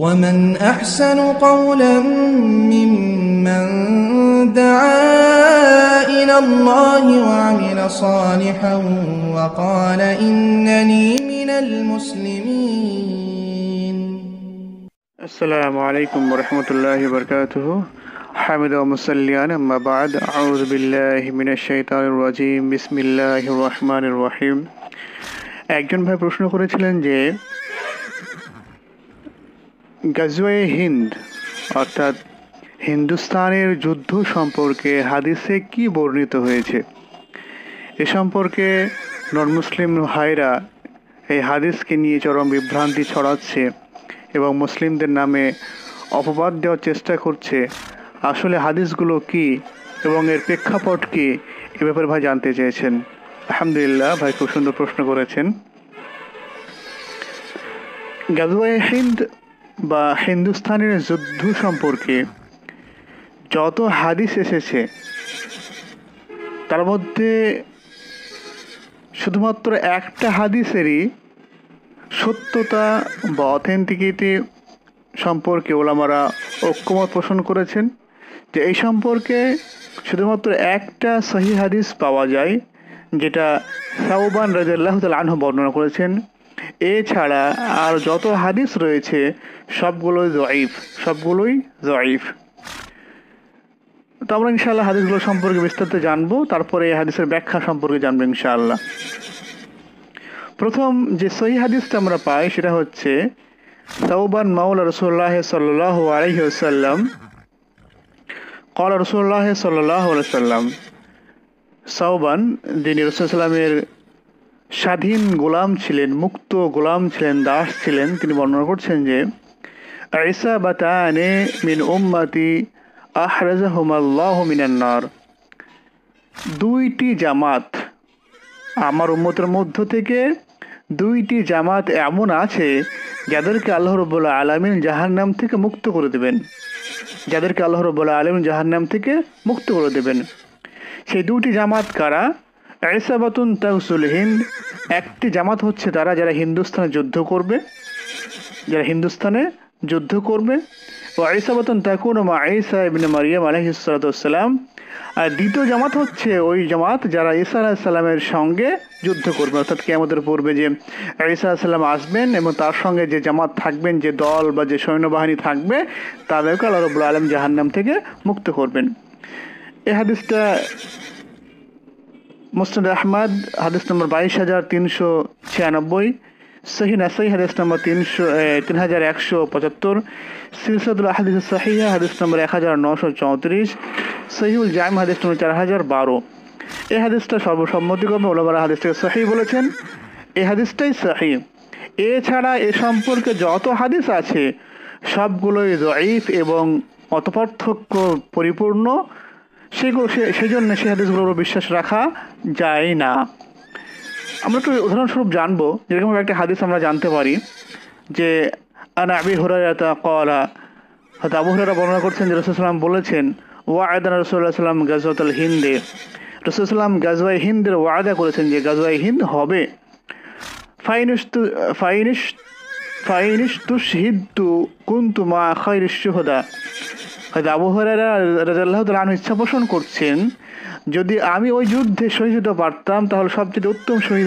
ومن أحسن قولا ممن دعا إلى الله وعمل صالحا وقال إنني من المسلمين. السلام عليكم ورحمة الله وبركاته. حمد ومصليان أما بعد أعوذ بالله من الشيطان الرجيم بسم الله الرحمن الرحيم. একজন ভাই প্রশ্ন করেছিলেন যে গাজওয়ে হিন্দ অর্থাৎ হিন্দুস্তানের যুদ্ধ সম্পর্কে হাদিসে কি বর্ণিত হয়েছে। এ সম্পর্কে নন মুসলিম ভাইরা এই হাদিসকে নিয়ে চরম বিভ্রান্তি ছড়াচ্ছে এবং মুসলিমদের নামে অপবাদ দেওয়ার চেষ্টা করছে। আসলে হাদিসগুলো কি এবং এর প্রেক্ষাপট কি, এ ব্যাপারে ভাই জানতে চেয়েছেন। আলহামদুলিল্লাহ, ভাই খুব সুন্দর প্রশ্ন করেছেন। গাজওয়ে হিন্দ বা হিন্দুস্তানের যুদ্ধ সম্পর্কে যত হাদিস এসেছে তার মধ্যে শুধুমাত্র একটা হাদিসেরই সত্যতা বা অথেন্টিকিটি সম্পর্কে ওলামারা ঐক্যমত পোষণ করেছেন যে এই সম্পর্কে শুধুমাত্র একটা সহিহ হাদিস পাওয়া যায়, যেটা সাওবান রাদিয়াল্লাহু তাআলা আনহু বর্ণনা করেছেন। এছাড়া আর যত হাদিস রয়েছে সবগুলোই জয়ীফ। তো আমরা ইনশাআল্লাহ হাদিসগুলো সম্পর্কে বিস্তারিত জানবো, তারপরে এই হাদিসের ব্যাখ্যা সম্পর্কে জানবো ইনশাআল্লাহ। প্রথম যে সহিহ হাদিসটা আমরা পাই সেটা হচ্ছে সাওবান মাওলা রাসূলুল্লাহ সাল্লাল্লাহু আলাইহি ওয়াসাল্লাম قال رسول الله صلى الله عليه وسلم। সাওবান যিনি রাসূল সাল্লামের স্বাধীন গোলাম ছিলেন, মুক্ত গোলাম ছিলেন, দাস ছিলেন, তিনি বর্ণনা করছেন যে ইসাবাতানে মিন উম্মতি আহরাজাহুমাল্লাহু মিনান নার। দুইটি জামাত আমার উম্মতের মধ্য থেকে দুইটি জামাত এমন আছে যাদেরকে আল্লাহ রাব্বুল আলামিন জাহান্নাম থেকে মুক্ত করে দেবেন, সেই দুটি জামাত কারা? ইসাবাতুন তাগসুল হিন্দ, একটি জামাত হচ্ছে তারা যারা হিন্দুস্তানে যুদ্ধ করবে, ও ইসাবাতুন তাকুনু মা ঈসা ইবনে মারইয়াম আলাইহিস সালাতু ওয়াসসালাম, আর দ্বিতীয় জামাত হচ্ছে ওই জামাত যারা ঈসা আলাইহিস সালামের সঙ্গে যুদ্ধ করবে। অর্থাৎ কিয়ামতের পূর্বে যে ঈসা আলাইহিস সালাম আসবেন এবং তার সঙ্গে যে জামাত থাকবেন, যে দল বা যে সৈন্যবাহিনী থাকবে, তাদেরকে আল্লাহ রাব্বুল আলামিন জাহান্নাম থেকে মুক্ত করবেন। এই হাদিসটা মুসনাদ আহমদ হাদিস নম্বর 22,396, সহিহ নাসাই হাদিস নম্বর 3175, সিলসিলাতুল আহাদিস সাহিহা হাদিস নম্বর 1934, সহিহুল জামি হাদিস নম্বর 4012। এই হাদিসটা সর্বসম্মতিক্রমে ওলামারা হাদিসটাকে সহিহ বলেছেন। এই হাদিসটাই সহিহ। এছাড়া এ সম্পর্কে যত হাদিস আছে সবগুলোই যঈফ এবং মতপার্থক্য পরিপূর্ণ, সেই জন্য সেই হাদিসগুলোর বিশ্বাস রাখা যায় না। আমরা একটু উদাহরণস্বরূপ জানবো। যেরকম একটা হাদিস আমরা জানতে পারি যে আনা আবি হুরায়রা ক্বালা, হযরত আবু হুরায়রা বর্ণনা করছেন যে রাসূলুল্লাহ সাল্লাল্লাহু আলাইহি ওয়াসাল্লাম বলেছেন ওয়া'আদানা রাসূলুল্লাহ সাল্লাল্লাহু আলাইহি ওয়াসাল্লাম গাজওয়াতুল হিন্দে, রাসূলুল্লাহ সাল্লাল্লাহু আলাইহি ওয়াসাল্লাম গাজওয়ায়ে হিন্দের ওয়াদা করেছেন যে গাজওয়ায়ে হিন্দ হবে। ফাইনিশতুশহিদতু কুনতু মা খায়রিশ শুহাদা। হযরত আবু হুরায়রা রাদিয়াল্লাহু তাআলা আনহু ইচ্ছা পোষণ করছেন যদি আমি ওই যুদ্ধে শহীদ হতে পারতাম তাহলে সবচেয়ে উত্তম শহীদ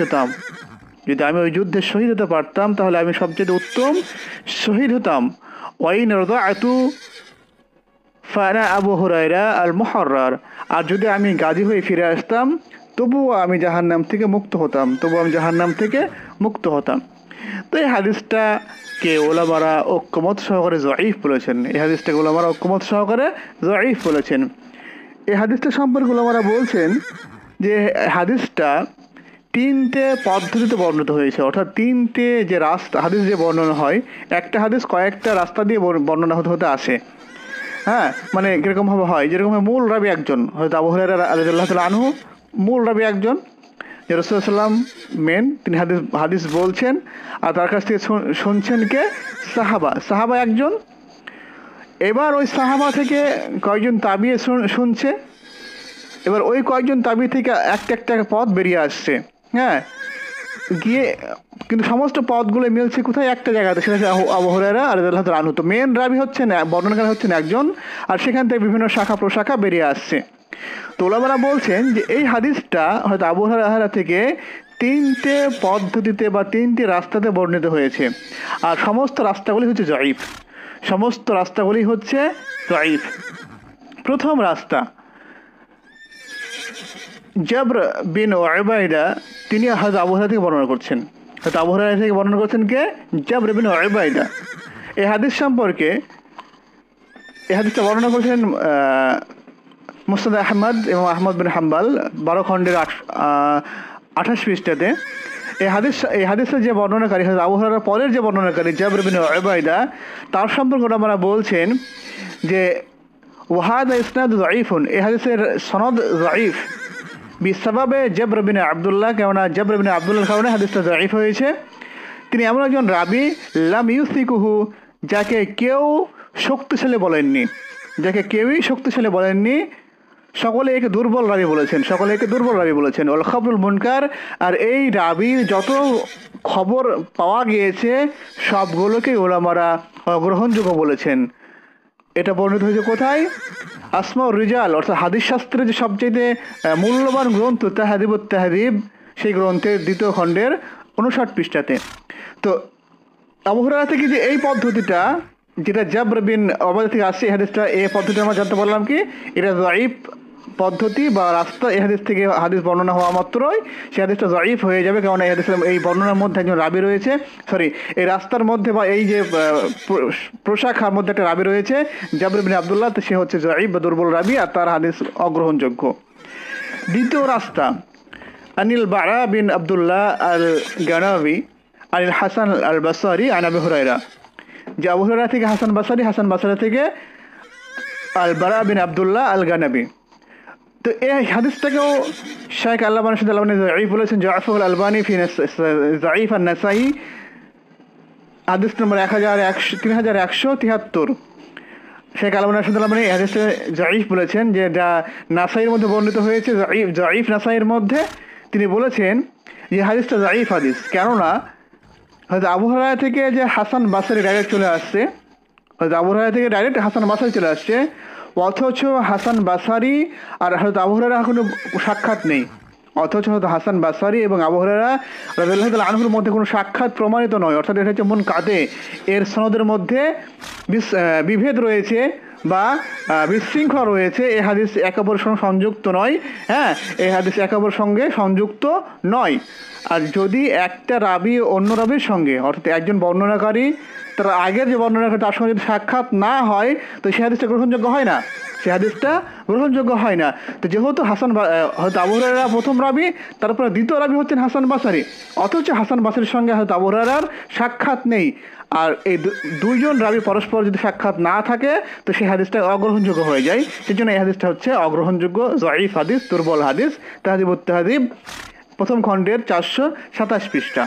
হতাম। ওয়াইন রাদাআতু ফানা আবু হুরায়রা আল মুহাররার, আর যদি আমি গাজী হয়ে ফিরে আসতাম তবুও আমি জাহান্নাম থেকে মুক্ত হতাম। তো এই হাদিসটাকে ওলামারা ঐক্যমত সহকারে যঈফ বলেছেন। এই হাদিসটা সম্পর্কে ওলামারা বলছেন যে হাদিসটা তিনটে পদ্ধতিতে বর্ণিত হয়েছে। অর্থাৎ তিনটে যে রাস্তা হাদিস যে বর্ণনা হয়, একটা হাদিস কয়েকটা রাস্তা দিয়ে বর্ণনা হতে আসে। হ্যাঁ, মানে কীরকমভাবে হয়, যেরকম মূল রাবি একজন, হয়তো আবু হুরায়রা রাদিয়াল্লাহু তাআলা আনহু মূল রাবি একজন, যে রাসূলুল্লাহ সাল্লাল্লাহু আলাইহি ওয়াসাল্লাম মেন, তিনি হাদিস বলছেন, আর তার কাছ থেকে শুনছেন কে? সাহাবা একজন। এবার ওই সাহাবা থেকে কয়েকজন তাবিয়ে শুনছে, এবার ওই কয়েকজন তাবি থেকে একটা পথ বেরিয়ে আসছে। হ্যাঁ, গিয়ে কিন্তু সমস্ত পদগুলো মিলছে কোথায়? একটা জায়গাতে, সেটা হচ্ছে আবু হুরায়রা রাদিয়াল্লাহু তাআলা আনহু। তো মেন রাবি হচ্ছেন, বর্ণনাকারী হচ্ছেন একজন, আর সেখান থেকে বিভিন্ন শাখা প্রশাখা বেরিয়ে আসছে। তো ওলামারা বলছেন যে এই হাদিসটা হয়তো আবু হুরায়রা থেকে 3টে পদ্ধতিতে বা 3টি রাস্তাতে বর্ণিত হয়েছে, আর সমস্ত রাস্তাগুলি হচ্ছে জয়ীফ। সমস্ত রাস্তাগুলি হচ্ছে জয়ীফ। প্রথম রাস্তা, জাবর বিন উবাইদা, তিনি হযরত আবু হুরায়রা থেকে বর্ণনা করছেন। হযরত আবু হুরায়রা থেকে বর্ণনা করছেন কে? জাবর বিন উবাইদা। এই হাদিস সম্পর্কে, এই হাদিসটা বর্ণনা করেছেন মুসনাদ আহমদ এবং আহমদ বিন হাম্বল 12 খণ্ডের 28 পৃষ্ঠাতে। এই হাদিসের যে বর্ণনাকারী হযরত আবু হুরায়রার পরের যে বর্ণনাকারী জাবর বিন উবাইদা, তার সম্পর্কে আমরা বলছেন যে ওয়াহাদা ইসনাদ যায়ীফুন, এই হাদিসের সনদ যায়ীফ বিসবাবে জাবর বিন আব্দুল্লাহ, কেননা জাবর বিন আব্দুল্লাহর কারণে হাদিসটা যায়ীফ হয়েছে। তিনি এমন একজন রাবি লাম ইউসিকুহু, যাকে কেউ শক্তিশালী বলেননি, যাকে কেউই শক্তিশালী বলেননি। সকলে একে দুর্বল রাবি বলেছেন, সকলে একে দুর্বল রাবি বলেছেন। ওয়াল খবরুল মুনকার, আর এই রাবির যত খবর পাওয়া গিয়েছে সবগুলোকে ওলামারা গ্রহণযোগ্য বলেছেন। এটা বর্ণিত হয়েছে কোথায়? আসমাউর রিজাল, অর্থাৎ হাদিস শাস্ত্রের যে সবচেয়ে মূল্যবান গ্রন্থ তাহদিবুত তাহদিব, সেই গ্রন্থের 2য় খণ্ডের 59 পৃষ্ঠাতে। তো আবু হুরায়রা থেকে যে এই পদ্ধতিটা, যেটা জাবর বিন উবাইদা থেকে আসছে, এই হাদিসটা, এই পদ্ধতি আমরা জানতে পারলাম কি এটা যায়ীফ পদ্ধতি বা রাস্তা। এই হাদিস থেকে হাদিস বর্ণনা হওয়া মাত্রই সেই হাদিসটা যায়ীফ হয়ে যাবে, কারণ এই হাদিসের এই বর্ণনার মধ্যে একজন রাবি রয়েছে, এই রাস্তার মধ্যে বা এই যে প্রশাখার মধ্যে একটা রাবি রয়েছে জাবর বিন আব্দুল্লাহ, তো সে হচ্ছে যায়ীফ বা দুর্বল রাবি, আর তার হাদিস অগ্রহণযোগ্য। দ্বিতীয় রাস্তা, আনিল বারা বিন আব্দুল্লাহ আল গানাবি আনিল হাসান আল বাসরি আন আবি হুরায়রা, যে আবু হুরায়রা থেকে হাসান বাসরি, হাসান বাসরি থেকে আল বারা বিন আব্দুল্লাহ আল গানাবি। তো এই হাদিসটাকেও শাইখ আল্লামা রাশিদ আল-আলবানী যায়ীফ বলেছেন। জাফর আল-আলবানী ফি যায়ীফ আন-নাসাই, হাদিস নম্বর 3173। শাইখ আল্লামা রাশিদ আল-আলবানী এই হাদিসটা যায়ীফ বলেছেন, যে যা নাসাইয়ের মধ্যে বর্ণিত হয়েছে, যায়ীফ নাসাইয়ের মধ্যে। তিনি বলেছেন যে হাদিসটা যায়ীফ হাদিস, কেননা হয়তো আবু হুরায়রা থেকে যে হাসান বাসরি ডাইরেক্ট চলে আসছে, হয়তো আবু হুরায়রা থেকে ডাইরেক্ট হাসান বাসরি চলে আসছে, অথচ হাসান বাসরি আর হয়তো আবু হুরায়রা কোনো সাক্ষাৎ নেই। অথচ হয়তো হাসান বাসরি এবং আবু হুরায়রা রাদিয়াল্লাহু তাআলা আনহুর মধ্যে কোনো সাক্ষাৎ প্রমাণিত নয়, অর্থাৎ এটা হচ্ছে মুনকাতে, এর সনদের মধ্যে বিভেদ রয়েছে বা বিশৃঙ্খলা রয়েছে। এই হাদিস একে অপরের সঙ্গে সংযুক্ত নয়। হ্যাঁ, এই হাদিস একে অপরের সঙ্গে সংযুক্ত নয়। আর যদি একটা রাবি অন্য রাবির সঙ্গে, অর্থাৎ একজন বর্ণনাকারী তার আগের যে বর্ণনাকারী তার সঙ্গে যদি সাক্ষাৎ না হয়, তো সেই হাদিসটা গ্রহণযোগ্য হয় না, সেই হাদিসটা গ্রহণযোগ্য হয় না। তো যেহেতু হয়তো আবু হুরায়রা প্রথম রাবি, তারপরে দ্বিতীয় রাবি হচ্ছেন হাসান বাসরি, অথচ হাসান বাসরির সঙ্গে হয়তো আবু হুরায়রার সাক্ষাৎ নেই, আর এই দুইজন রাবি পরস্পর যদি সাক্ষাৎ না থাকে, তো সেই হাদিসটা অগ্রহণযোগ্য হয়ে যায়। সেই জন্য এই হাদিসটা হচ্ছে অগ্রহণযোগ্য, যায়ীফ হাদিস, দুর্বল হাদিস। তাহদিবুত তাহদিব 1ম খণ্ডের 427 পৃষ্ঠা।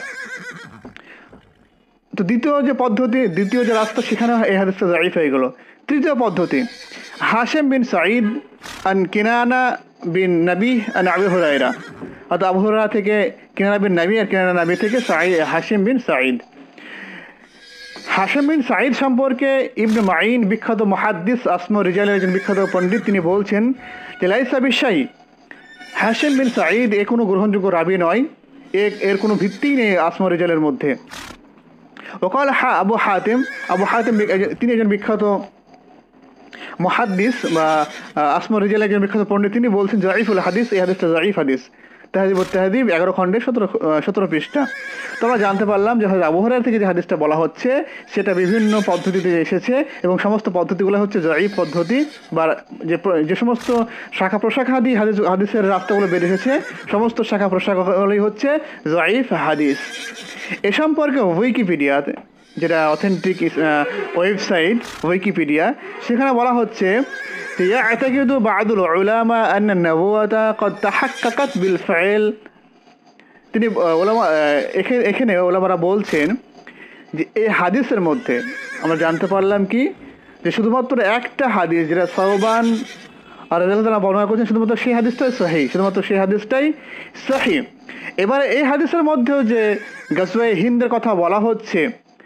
তো দ্বিতীয় যে পদ্ধতি, দ্বিতীয় যে রাস্তা, সেখানে এই হাদিসটা যায়ীফ হয়ে গেল। তৃতীয় পদ্ধতি, হাশেম বিন সাঈদ আন কিনানা বিন নবী আন আবি হুরায়রা, অর্থাৎ আবু হুরায়রা থেকে কিনানা বিন নবী, আর কিনানা নবী থেকে হাশেম বিন সাঈদ। হাশেম বিন সাঈদ সম্পর্কে ইবনে মাইন, বিখ্যাত মুহাদ্দিস, আসমা রিজালের একজন বিখ্যাত পণ্ডিত, তিনি বলছেন যে লাইসা বিশাই, হাশেম বিন সাঈদ এ কোনো গ্রহণযোগ্য রাবি নয়, এর কোনো ভিত্তিই নেই আসমা রিজালের মধ্যে। ওকাল আবু হাতিম, তিনি একজন বিখ্যাত মুহাদ্দিস বা আসমা রিজাল একজন বিখ্যাত পণ্ডিত, তিনি বলছেন যায়ীফুল হাদিস, এই হাদিসটা যায়ীফ হাদিস। তাহদিবুত তাহদিব 11 খণ্ডে 17 পৃষ্ঠা। তো আমরা জানতে পারলাম যে আবু হুরায়রা থেকে যে হাদিসটা বলা হচ্ছে সেটা বিভিন্ন পদ্ধতিতে এসেছে, এবং সমস্ত পদ্ধতিগুলো হচ্ছে যায়ীফ পদ্ধতি, বা যে সমস্ত শাখা প্রশাখা দিয়ে হাদিসের রাস্তাগুলো বের এসেছে, সমস্ত শাখা প্রশাখাগুলোই হচ্ছে যায়ীফ হাদিস। এ সম্পর্কে উইকিপিডিয়া, যেটা অথেন্টিক ওয়েবসাইট উইকিপিডিয়া, সেখানে বলা হচ্ছে يعتقد بعض العلماء أن النبوة قد تحققت بالفعل। তিনি এখানে ওলামারা বলছেন যে এই হাদিসের মধ্যে আমরা জানতে পারলাম কি, যে শুধুমাত্র একটা হাদিস, যেটা সাওবান আর রাদিয়াল্লাহু তাআলা বর্ণনা করেছেন শুধুমাত্র সেই হাদিসটাই সহিহ, শুধুমাত্র সেই হাদিসটাই সহিহ। এবারে এই হাদিসের মধ্যেও যে গাজওয়ায়ে হিন্দের কথা বলা হচ্ছে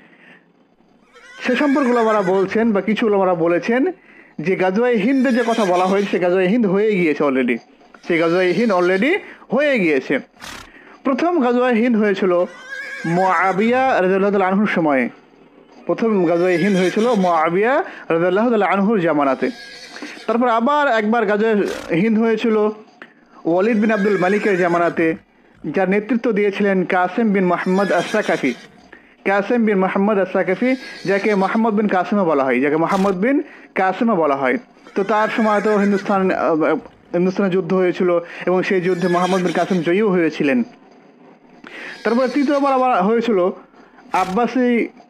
সে সম্পর্কে উলামারা বলছেন বা কিছু উলামারা বলেছেন যে গাজওয়ায়ে হিন্দের যে কথা বলা হয়েছে সে গাজওয়ায়ে হিন্দ হয়ে গিয়েছে অলরেডি, সেই গাজওয়ায়ে হিন্দ অলরেডি হয়ে গিয়েছে। প্রথম গাজওয়ায়ে হিন্দ হয়েছিল মুআবিয়া রাদিয়াল্লাহু তাআলা আনহুর সময়ে, প্রথম গাজওয়ায়ে হিন্দ হয়েছিল মুআবিয়া রাদিয়াল্লাহু তাআলা আনহুর জামানাতে। তারপর আবার একবার গাজওয়ায়ে হিন্দ হয়েছিল ওয়ালিদ বিন আব্দুল মালিকের জামানাতে, যার নেতৃত্ব দিয়েছিলেন কাসেম বিন মোহাম্মদ আস-সাকাফি, কাসেম বিন মোহাম্মদ আস-সাকাফি, যাকে মোহাম্মদ বিন কাসেমও বলা হয়, যাকে মোহাম্মদ বিন কাসেমও বলা হয়। তো তার সময় তো হিন্দুস্তানে যুদ্ধ হয়েছিল এবং সেই যুদ্ধে মোহাম্মদ বিন কাসেম জয়ীও হয়েছিলেন। তারপর তৃতীয়বার আবার হয়েছিল আব্বাসি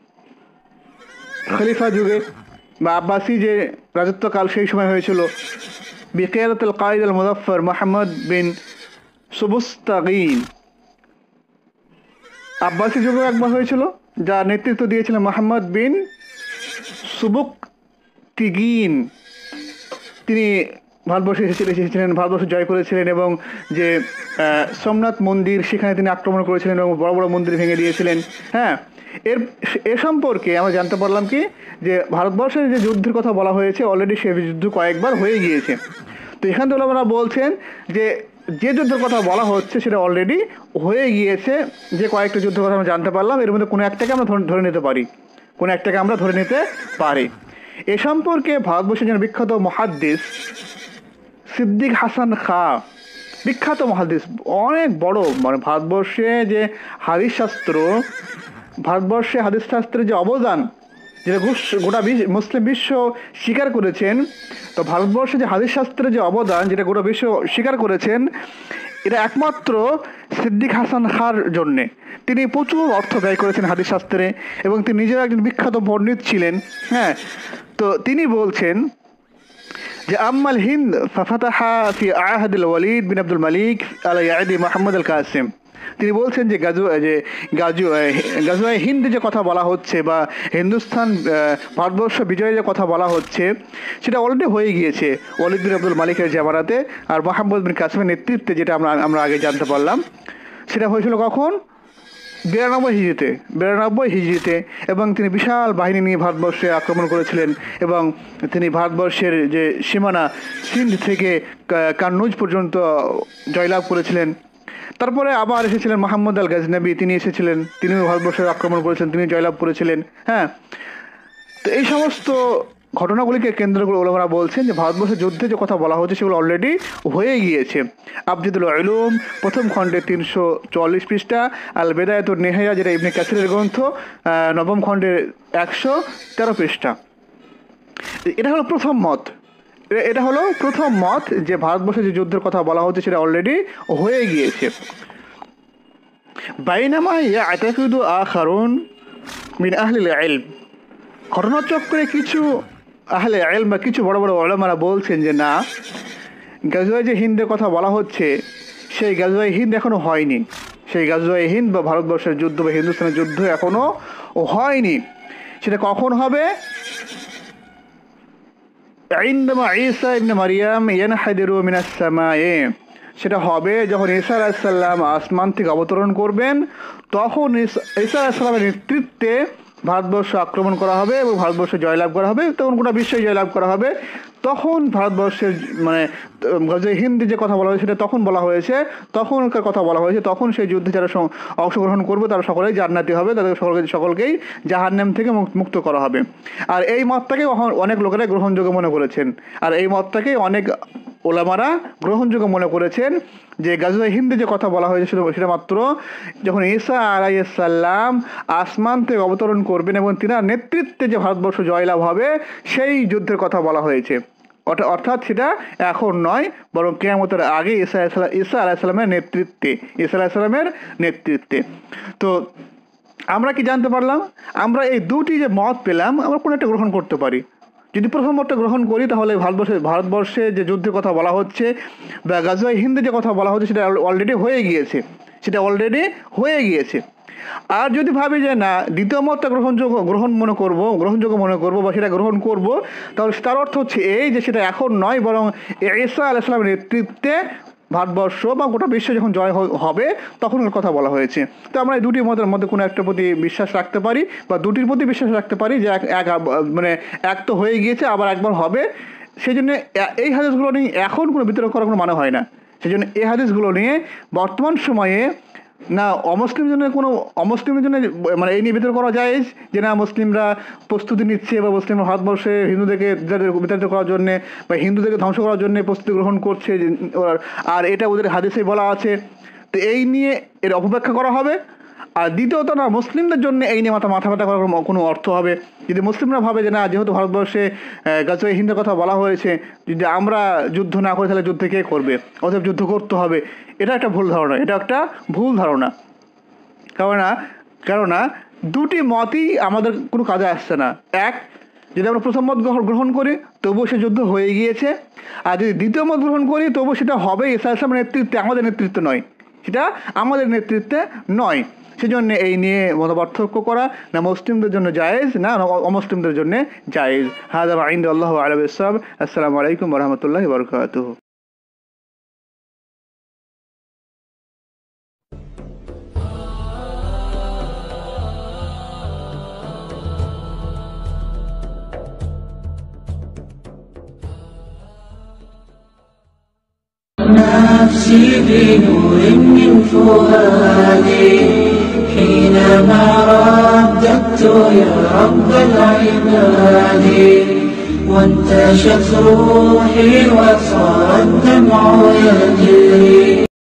খলিফা যুগে বা আব্বাসি যে রাজত্বকাল সেই সময় হয়েছিল বিকিয়াদাতুল কায়েদ আল মুজাফফর মোহাম্মদ বিন সুবুস্তাগীন, আব্বাসি যুগেও একবার হয়েছিল, যার নেতৃত্ব দিয়েছিলেন মোহাম্মদ বিন সুবুকতিগিন। তিনি ভারতবর্ষে এসেছিলেন, ভারতবর্ষ জয় করেছিলেন এবং যে সোমনাথ মন্দির সেখানে তিনি আক্রমণ করেছিলেন এবং বড় বড় মন্দির ভেঙে দিয়েছিলেন। হ্যাঁ, এ সম্পর্কে আমরা জানতে পারলাম কি যে ভারতবর্ষের যে যুদ্ধের কথা বলা হয়েছে অলরেডি সে যুদ্ধ কয়েকবার হয়ে গিয়েছে। তো এখান থেকে আমরা বলছেন যে যে যুদ্ধের কথা বলা হচ্ছে সেটা অলরেডি হয়ে গিয়েছে। যে কয়েকটা যুদ্ধের কথা আমরা জানতে পারলাম এর মধ্যে কোনো একটাকে আমরা ধরে নিতে পারি, কোনো একটাকে আমরা ধরে নিতে পারি। এ সম্পর্কে ভারতবর্ষের যে বিখ্যাত মুহাদ্দিস সিদ্দিক হাসান খাঁ, বিখ্যাত মুহাদ্দিস, অনেক বড়, মানে ভারতবর্ষে যে হাদিস শাস্ত্র, ভারতবর্ষে হাদিস শাস্ত্রের যে অবদান যেটা গোটা মুসলিম বিশ্ব স্বীকার করেছেন, তো ভারতবর্ষে যে হাদিস শাস্ত্রের যে অবদান যেটা গোটা বিশ্ব স্বীকার করেছেন এটা একমাত্র সিদ্দিক হাসান খাঁর জন্যে। তিনি প্রচুর অর্থ ব্যয় করেছেন হাদিস শাস্ত্রে এবং তিনি নিজেও একজন বিখ্যাত পণ্ডিত ছিলেন। হ্যাঁ, তো তিনি বলছেন যে আম্মাল হিন্দ ফাফাতাহা ফি আহদিল ওয়ালিদ বিন আব্দুল মালিক আলা ইয়াদি মোহাম্মদ আল কাসেম। তিনি বলছেন যে গাজওয়ায়ে হিন্দ যে কথা বলা হচ্ছে বা হিন্দুস্তান ভারতবর্ষ বিজয়ের যে কথা বলা হচ্ছে সেটা অলরেডি হয়ে গিয়েছে ওয়ালিদ বিন আব্দুল মালিকের জামানাতে আর মোহাম্মদ বিন কাসেমের নেতৃত্বে, যেটা আমরা আগে জানতে পারলাম। সেটা হয়েছিল কখন? 92 হিজরিতে এবং তিনি বিশাল বাহিনী নিয়ে ভারতবর্ষে আক্রমণ করেছিলেন এবং তিনি ভারতবর্ষের যে সীমানা সিন্ধ থেকে কান্নুজ পর্যন্ত জয়লাভ করেছিলেন। তারপরে আবার এসেছিলেন মোহাম্মদ আল গাজনবী, তিনি এসেছিলেন, তিনিও ভারতবর্ষের আক্রমণ করেছিলেন, তিনি জয়লাভ করেছিলেন। হ্যাঁ, তো এই সমস্ত ঘটনাগুলিকে কেন্দ্র করে ওলামারা বলছেন যে ভারতবর্ষের যুদ্ধে যে কথা বলা হচ্ছে সেগুলো অলরেডি হয়ে গিয়েছে। আবজাদুল উলুম প্রথম খণ্ডে 344 পৃষ্ঠা, আল বেদায়াতুন নেহায়া যেটা ইবনে কাসিরের গ্রন্থ 9ম খণ্ডের 113 পৃষ্ঠা। এটা হলো প্রথম মত, এটা হলো প্রথম মত যে ভারতবর্ষে যে যুদ্ধের কথা বলা হচ্ছে সেটা অলরেডি হয়ে গিয়েছে। বাইনামা ইয়াতাকিদু আখারুন মিন আহলিল ইলম, ঘটনাচক্রে কিছু আহলে ইলম বা কিছু বড় বড় উলামারা বলছেন যে না, গাজওয়ায়ে হিন্দের কথা বলা হচ্ছে সেই গাজওয়ায়ে হিন্দ এখনো হয়নি, সেই গাজওয়ায়ে হিন্দ বা ভারতবর্ষের যুদ্ধ বা হিন্দুস্তানের যুদ্ধ এখনো হয়নি। সেটা কখন হবে? ইনদামা ঈসা ইবনে মারইয়াম ইয়ানহাদিরু মিনাস সামায়ে, সেটা হবে যখন ঈসা আলাইহিস সালাম আসমান থেকে অবতরণ করবেন, তখন ঈসা আলাইহিস সালামের নেতৃত্বে ভারতবর্ষ আক্রমণ করা হবে এবং ভারতবর্ষ জয়লাভ করা হবে, তখন গোটা বিশ্বই জয়লাভ করা হবে। তখন ভারতবর্ষের মানে গাজওয়ায়ে হিন্দ যে কথা বলা হয়েছে সেটা তখন বলা হয়েছে, তখনকার কথা বলা হয়েছে, তখন সেই যুদ্ধে যারা অংশগ্রহণ করবে তারা সকলেই জান্নাতি হবে, তাদের সকলকেই জাহান্নাম থেকে মুক্ত করা হবে। আর এই মতটাকে অনেক লোকেরা গ্রহণযোগ্য মনে করেছেন, আর এই মতটাকে অনেক ওলামারা গ্রহণযোগ্য মনে করেছেন যে গাজওয়ায়ে হিন্দ যে কথা বলা হয়েছে সেটা মাত্র যখন ঈসা আলাইহিস সালাম আসমান থেকে অবতরণ করবেন এবং তিনার নেতৃত্বে যে ভারতবর্ষ জয়লাভ হবে সেই যুদ্ধের কথা বলা হয়েছে। অর্থাৎ সেটা এখন নয়, বরং কিয়ামতের আগে ঈসা আলাইহিস সালামের নেতৃত্বে। তো আমরা কি জানতে পারলাম? আমরা এই দুটি যে মত পেলাম আমরা কোনো একটা গ্রহণ করতে পারি। যদি প্রথম মতটা গ্রহণ করি তাহলে ভারতবর্ষে যে যুদ্ধের কথা বলা হচ্ছে বা গাজওয়ায়ে হিন্দ যে কথা বলা হচ্ছে সেটা অলরেডি হয়ে গিয়েছে, আর যদি ভাবি যে না দ্বিতীয় মতটা গ্রহণযোগ্য মনে করব বা সেটা গ্রহণ করব, তাহলে তার অর্থ হচ্ছে এই যে সেটা এখন নয়, বরং ঈসা আলাইহিস সালামের নেতৃত্বে ভারতবর্ষ বা গোটা বিশ্ব যখন জয় হবে তখন ওর কথা বলা হয়েছে। তো আমরা এই দুটি মতের মধ্যে কোনো একটা প্রতি বিশ্বাস রাখতে পারি বা দুটির প্রতি বিশ্বাস রাখতে পারি যে এক তো হয়ে গিয়েছে, আবার একবার হবে। সেই জন্য এই হাদিসগুলো নিয়ে এখন কোনো বিতর্ক করার কোনো মানে হয় না। সেই জন্য এই হাদিসগুলো নিয়ে বর্তমান সময়ে না অমুসলিমদের জন্য মানে এই নিয়ে বিতর্ক করা যায় যে না মুসলিমরা প্রস্তুতি নিচ্ছে বা মুসলিমরা ভারতবর্ষে হিন্দুদেরকে বিতাড়িত করার জন্যে বা হিন্দুদেরকে ধ্বংস করার জন্য প্রস্তুতি গ্রহণ করছে, আর এটা ওদের হাদিসে বলা আছে। তো এই নিয়ে এর অপব্যাখ্যা করা হবে। আর দ্বিতীয়ত না মুসলিমদের জন্য এই নিয়ে মাথা ব্যথা করার কোনো অর্থ হবে। যদি মুসলিমরা ভাবে যে না যেহেতু ভারতবর্ষে গাজওয়ে হিন্দের কথা বলা হয়েছে, যদি আমরা যুদ্ধ না করি তাহলে যুদ্ধ কে করবে, অতএব যুদ্ধ করতে হবে, এটা একটা ভুল ধারণা। কেননা দুটি মতই আমাদের কোনো কাজে আসছে না। এক, যদি আমরা প্রথম মত গ্রহণ করি তবুও সে যুদ্ধ হয়ে গিয়েছে, আর যদি দ্বিতীয় মত গ্রহণ করি তবুও সেটা হবে ঈসা আলাইহিস সালামের নেতৃত্বে, আমাদের নেতৃত্বে নয়, সেটা আমাদের নেতৃত্বে নয়। সেজন্য এই নিয়ে মতপার্থক্য করা না মুসলিমদের জন্য জায়েজ না অমুসলিমদের জন্য জায়েজ। হাযা মা ইনদাল্লাহি ওয়া আলা বিসসাব। আসসালামু আলাইকুম ওয়া রাহমাতুল্লাহি ওয়া বারাকাতুহু। نفسي بنور من فؤادي حينما رددت يا رب العباد وانتشت روحي وصار الدمع يجري